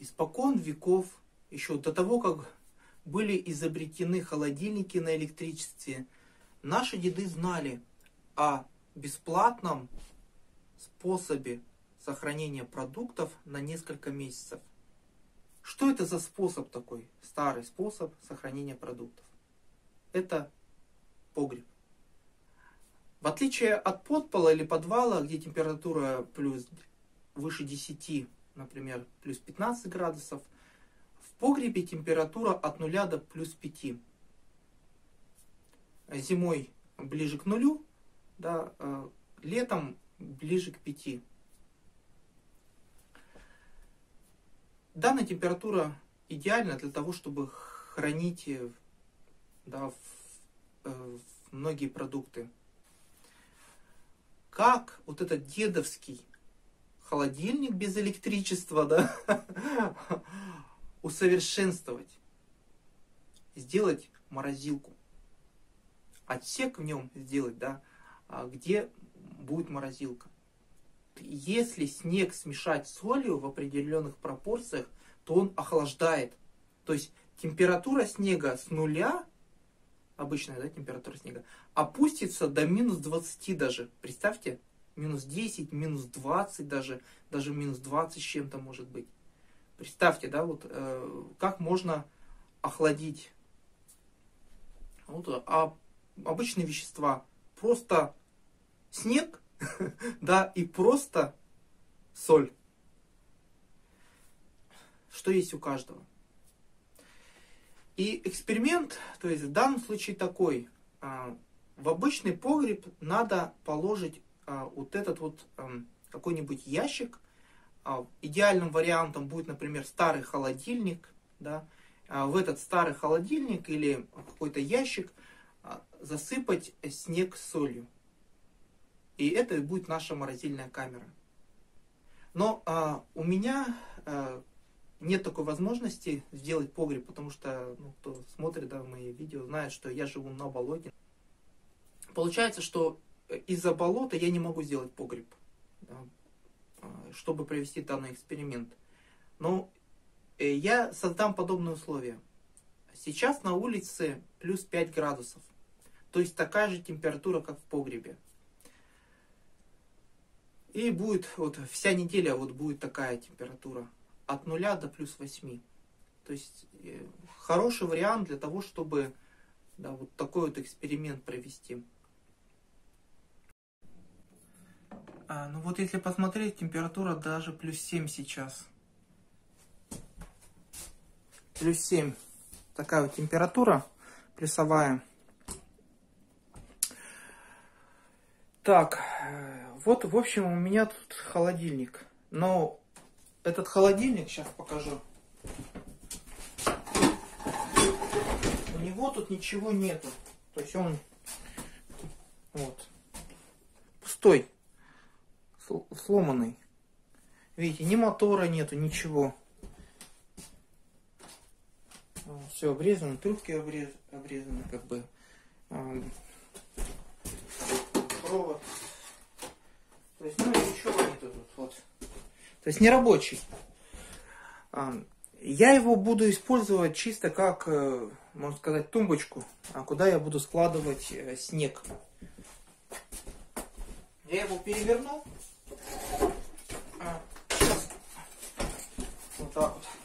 Испокон веков, еще до того, как были изобретены холодильники на электричестве, наши деды знали о бесплатном способе сохранения продуктов на несколько месяцев. Что это за способ такой? Старый способ сохранения продуктов. Это погреб. В отличие от подпола или подвала, где температура плюс выше 10, например, плюс 15 градусов, в погребе температура от 0 до плюс 5. Зимой ближе к нулю, да, летом ближе к 5. Данная температура идеальна для того, чтобы хранить, да, многие продукты. Как вот этот дедовский холодильник без электричества, да, усовершенствовать? Сделать морозилку. Отсек в нем сделать, да, где будет морозилка. Если снег смешать с солью в определенных пропорциях, то он охлаждает. То есть температура снега с 0, обычная, да, температура снега, опустится до минус 20 даже. Представьте, минус 10, минус 20 даже минус 20 с чем-то может быть. Представьте, да, вот как можно охладить вот, обычные вещества. Просто снег, да, и просто соль. Что есть у каждого. И эксперимент, то есть в данном случае такой. В обычный погреб надо положить вот этот вот какой-нибудь ящик. Идеальным вариантом будет, например, старый холодильник. Да. В этот старый холодильник или какой-то ящик засыпать снег солью. И это будет наша морозильная камера. Но у меня нет такой возможности сделать погреб, потому что кто смотрит, да, мои видео, знает, что я живу на болоте. Получается, что из-за болота я не могу сделать погреб, да, чтобы провести данный эксперимент. Но я создам подобные условия. Сейчас на улице плюс 5 градусов. То есть такая же температура, как в погребе. И будет вот вся неделя вот будет такая температура. От 0 до плюс 8. То есть хороший вариант для того, чтобы, да, вот такой вот эксперимент провести. Ну вот если посмотреть, температура даже плюс 7 сейчас. Плюс 7. Такая вот температура плюсовая. Так, вот в общем у меня тут холодильник. Но этот холодильник, сейчас покажу. У него тут ничего нету. То есть он вот пустой, сломанный. Видите, ни мотора нету, ничего. Все обрезано, трубки обрезаны, как бы. Провод. То есть, ничего нету тут. Вот. То есть нерабочий. Я его буду использовать чисто как, можно сказать, тумбочку, куда я буду складывать снег. Я его переверну. Вот так вот.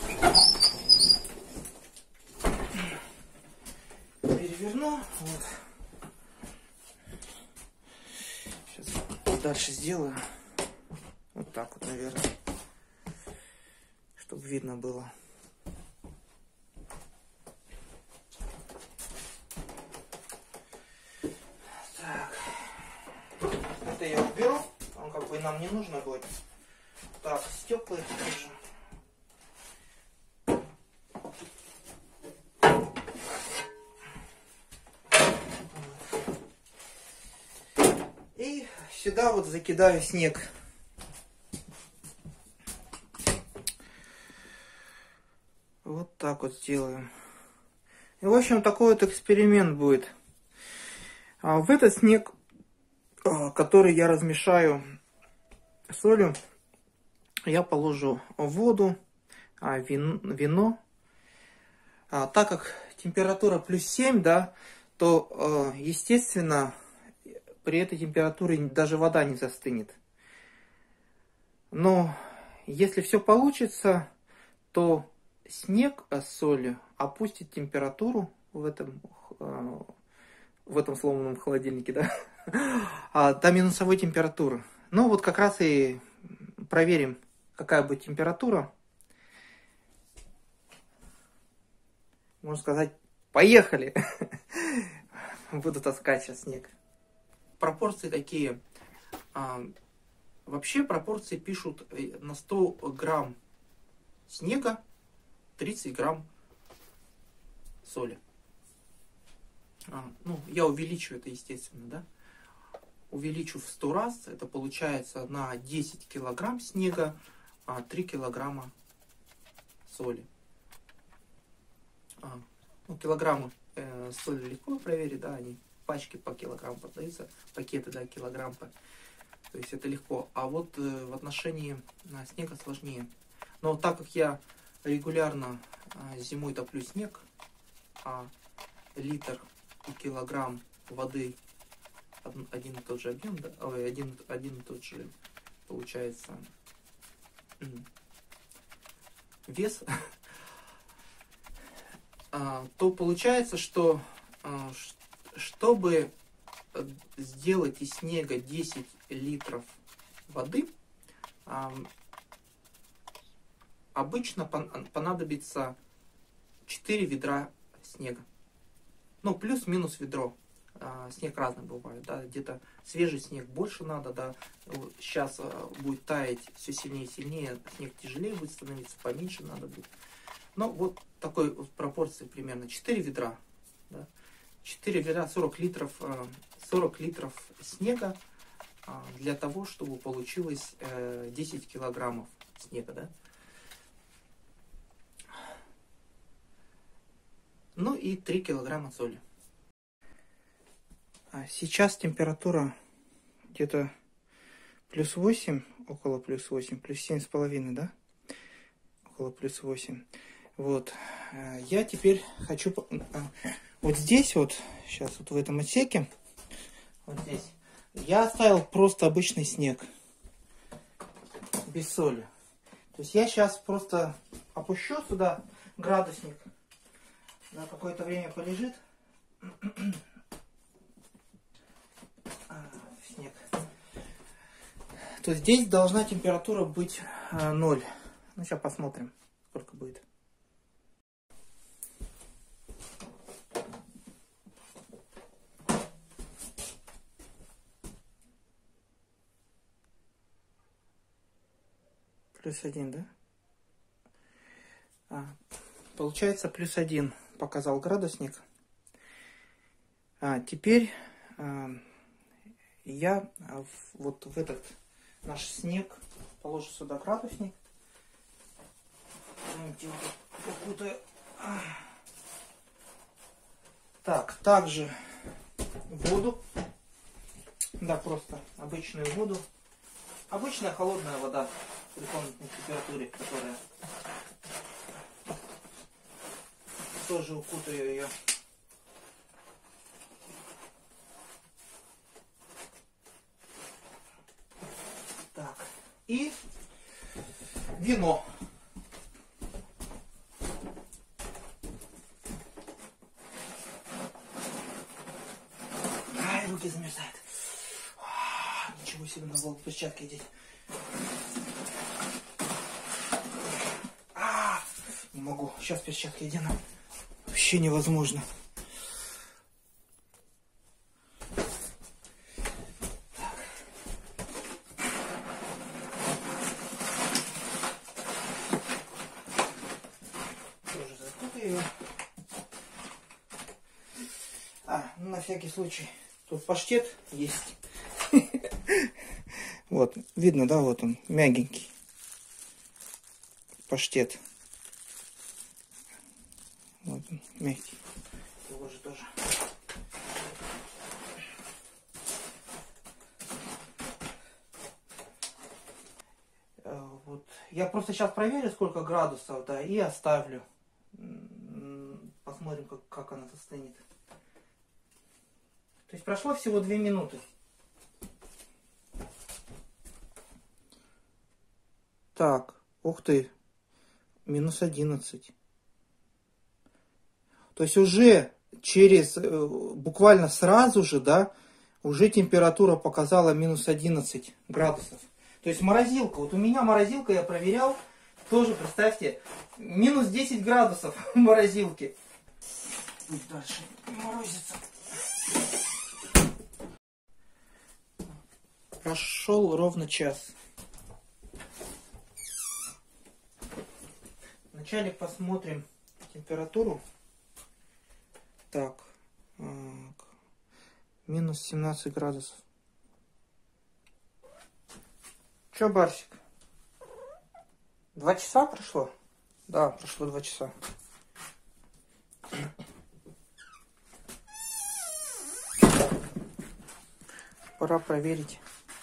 Переверну. Вот. Сейчас дальше сделаю. Вот так вот, наверное. Чтобы видно было. Так. Это я уберу. Он как бы нам не нужно будет. Так, стекла тоже. И сюда вот закидаю снег. Вот так вот сделаем. И в общем такой вот эксперимент будет. В этот снег, который я размешаю солью, я положу воду, вино. Так как температура плюс 7, да, то, естественно, при этой температуре даже вода не застынет. Но если все получится, то снег с солью опустит температуру в этом сломанном холодильнике, да, до минусовой температуры. Ну вот как раз и проверим, какая будет температура. Можно сказать, поехали! Буду таскать сейчас снег. Пропорции такие. Вообще пропорции пишут: на 100 грамм снега 30 грамм соли. Ну, я увеличу это, естественно, да. Увеличу в 100 раз. Это получается на 10 килограмм снега 3 килограмма соли. Ну, килограммы соли легко проверить, да, они пачки по килограмму продаются, пакеты, да, килограмм. То есть это легко. А вот в отношении снега сложнее. Но так как я регулярно зимой топлю снег, литр и килограмм воды один и тот же объем, да, один и тот же получается вес, то получается, что чтобы сделать из снега 10 литров воды, обычно понадобится 4 ведра снега. Ну, плюс-минус ведро. Снег разный бывает, да, где-то свежий снег больше надо, да, сейчас будет таять все сильнее и сильнее, снег тяжелее будет становиться, поменьше надо будет. Ну, вот такой вот пропорции примерно, 4 ведра, да, 4 ведра, 40 литров снега для того, чтобы получилось 10 килограммов снега, да. Ну и 3 килограмма соли. Сейчас температура где-то плюс 8, около плюс 8, плюс 7,5, да? Около плюс 8. Вот. Я теперь хочу... Вот здесь вот, сейчас вот в этом отсеке, вот здесь, я оставил просто обычный снег. Без соли. То есть я сейчас просто опущу сюда градусник. На какое-то время полежит. Снег. То здесь должна температура быть 0. Ну, сейчас посмотрим, сколько будет. Плюс 1, да? Получается плюс 1 показал градусник. Теперь я вот в этот наш снег положу сюда градусник. Так, также воду. Да, просто обычную воду. Обычная холодная вода при комнатной температуре, которая тоже укутаю ее. Так, и вино. Ай, руки замерзают. Ничего себе, надо было перчатки одеть. Не могу, сейчас перчатки одену. Вообще невозможно. Тоже закрою ее. Ну, на всякий случай. Тут паштет есть. Вот, видно, да, вот он, мягенький. Паштет. Вот он, мягкий. Его же тоже. Вот я просто сейчас проверю, сколько градусов, да, и оставлю. Посмотрим, как она застынет. То есть прошло всего 2 минуты. Так, ух ты, минус 11. То есть уже через, буквально сразу же, да, уже температура показала минус 11 градусов. То есть морозилка, вот у меня морозилка, я проверял, тоже, представьте, минус 10 градусов в морозилке. Пусть дальше морозится. Прошел ровно час. Вначале посмотрим температуру. Так, минус 17 градусов. Че, Барсик? 2 часа прошло? Да, прошло 2 часа. Пора проверить.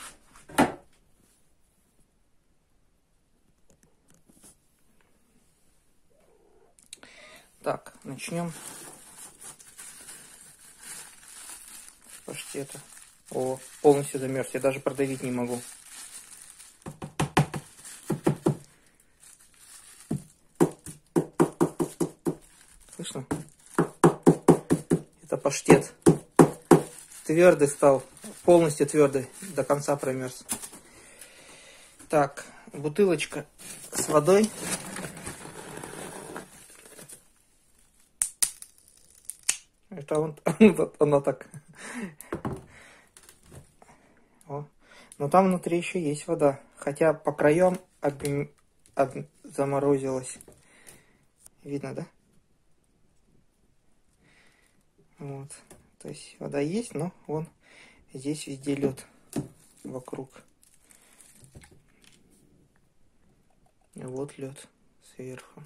Так, начнем с паштета. О, полностью замерз, я даже продавить не могу. Слышно? Это паштет. Твердый стал, полностью твердый, до конца промерз. Так, бутылочка с водой. Это она так. О. Но там внутри еще есть вода. Хотя по краям заморозилась. Видно, да? Вот. То есть вода есть, но вон здесь везде лед вокруг. И вот лед сверху.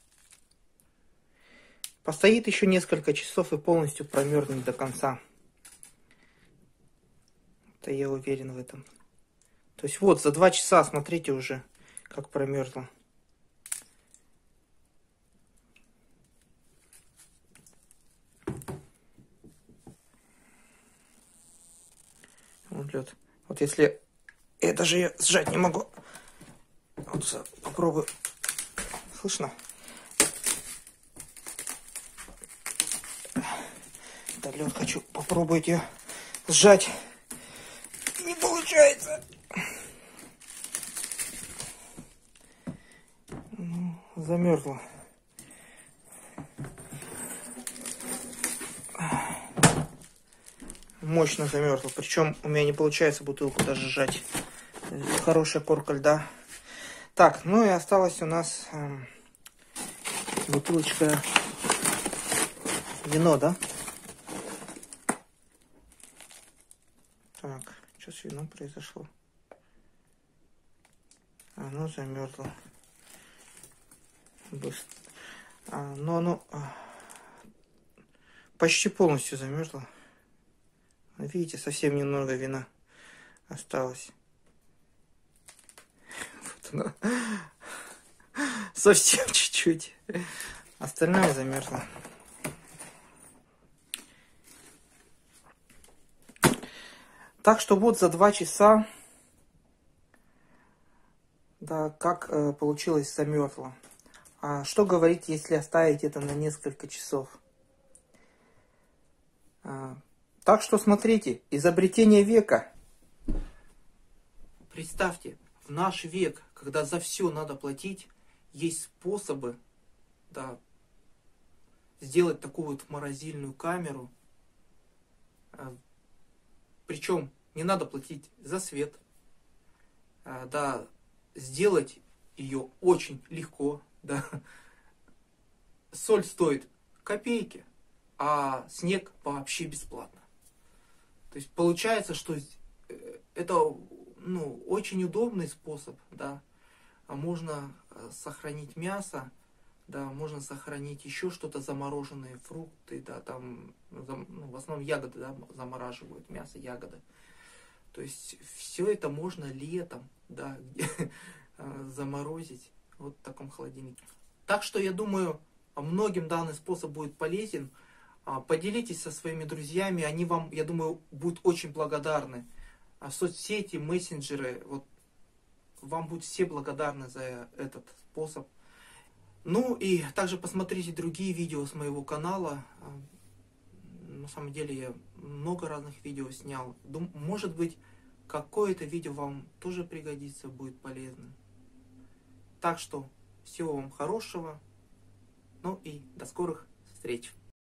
Постоит еще несколько часов и полностью промерзнет до конца. Это я уверен в этом. То есть вот за 2 часа, смотрите уже, как промерзло. Вот лед. Вот если... Я даже ее сжать не могу. Вот попробую. Слышно? Да, лед хочу попробовать ее сжать. Не получается. Ну, замерзла. Мощно замерзла. Причем у меня не получается бутылку даже сжать. Хорошая корка льда. Так, ну и осталась у нас бутылочка вино, да? Так, что с вином произошло? Оно замерзло. Но оно почти полностью замерзло. Видите, совсем немного вина осталось. Вот оно. Совсем чуть-чуть. Остальное замерзло. Так что вот за 2 часа, да, как получилось замерзло. А что говорить, если оставить это на несколько часов? Так что смотрите, изобретение века. Представьте, в наш век, когда за все надо платить, есть способы, да, сделать такую вот морозильную камеру. Причем не надо платить за свет. Да, сделать ее очень легко. Да. Соль стоит копейки, а снег вообще бесплатно. То есть получается, что это, ну, очень удобный способ, да. Можно сохранить мясо, да, можно сохранить еще что-то, замороженные фрукты, да, там, ну, в основном ягоды, да, замораживают, мясо, ягоды. То есть все это можно летом, да, заморозить вот в таком холодильнике. Так что я думаю, многим данный способ будет полезен. Поделитесь со своими друзьями, они вам, я думаю, будут очень благодарны. Соцсети, мессенджеры, вот вам будут все благодарны за этот способ. Ну и также посмотрите другие видео с моего канала. На самом деле я много разных видео снял. Может быть, какое-то видео вам тоже пригодится, будет полезным. Так что всего вам хорошего. Ну и до скорых встреч.